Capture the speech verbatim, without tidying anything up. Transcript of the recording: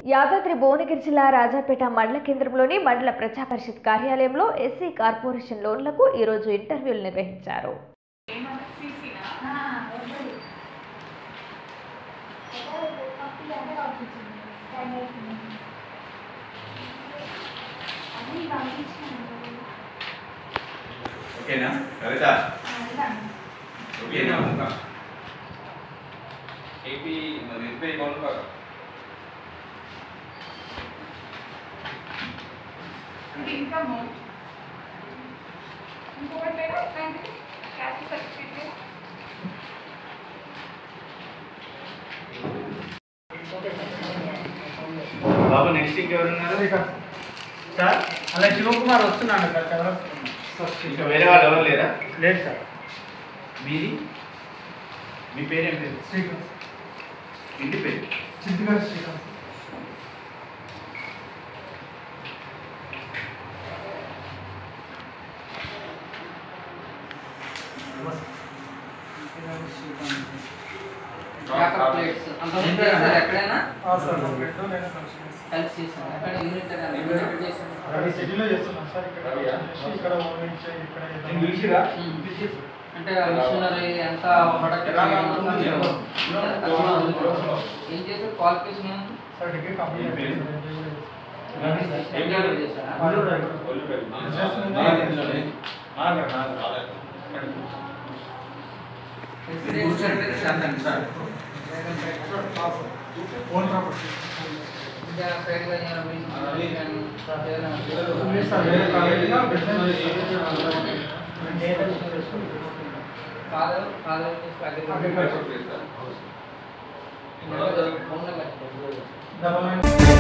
యాదాద్రి భువనగిరి జిల్లా రాజాపేట మండల కేంద్రంలోని మండల ప్రజా పరిషత్ కార్యాలయంలో ఎస్సీ కార్పొరేషన్ లోన్లకు ఈ రోజు ఇంటర్వ్యూలు నిర్వహించారు. ఓకేనా కవిత ఓకేనా ఇంకా ఏపీ ఎస్బీఐ అకౌంట్ కాదు అంటే ఇన్కమ్ ఇంకొకటి లేదా ఇట్లాంటిది క్యాస్ట్ సర్టిఫికేట్ బాబు నెక్స్ట్ ఇంకెవరున్నారు సార్ అలా శివకుమార్ వస్తున్నాడు సార్ కదా ఇంకా వేరే వాళ్ళు ఎవరు లేరా? లేదు సార్. మీది మీ పేరేం పేరు? శ్రీకాంత్. ఇంటి పేరు? సిద్ధిగారు శ్రీకాంత్. ఎక్కడైనా అంటే మిషనరీ ఎంత ప్రొడక్ట్ ఏం చేసే qualification father father is agriculture.